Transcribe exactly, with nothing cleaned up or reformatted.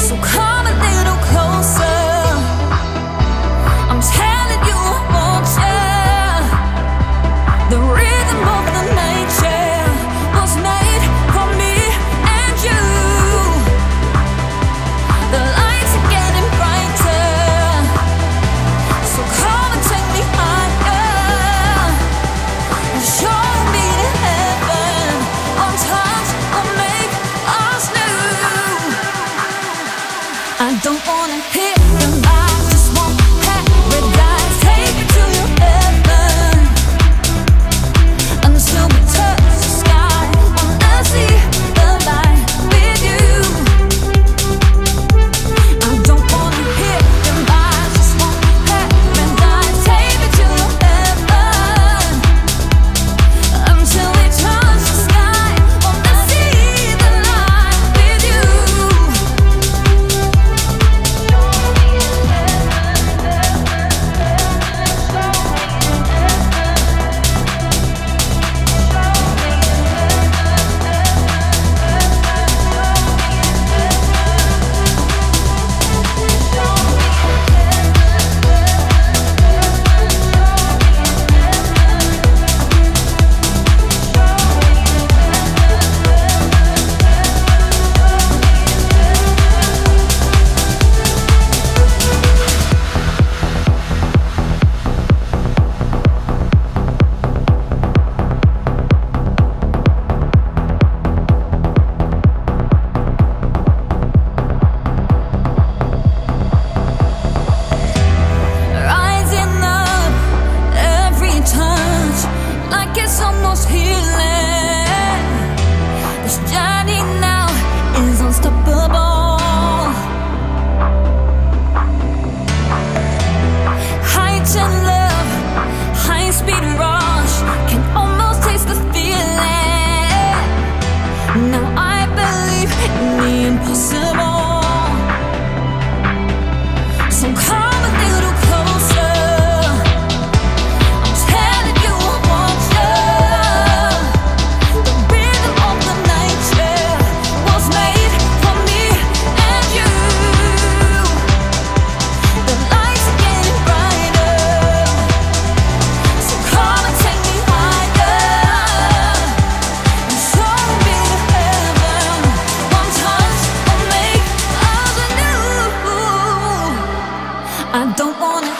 So come a little closer. I'm telling you I want you. The rhythm of the nature was made for me and you. The lights are getting brighter, so come and take me higher and show me the heaven. One touch will make us new. I don't wanna hit the light, just want paradise. Take me to your heaven until we touch the sky. Wanna see the light with you. I don't wanna hit the light, just want paradise. Take me to your heaven until we touch the sky. Wanna see the light with you. Rising up every touch, like it's almost healing. This journey now is unstoppable. Heightened love, high speed rush, can almost taste the feeling. Now I believe in the impossible. So come a little closer. I'm telling you I want you. The rhythm of the nature was made for me and you. The lights are getting brighter, so come and take me higher and show me the heaven. One touch will make us new. I don't wanna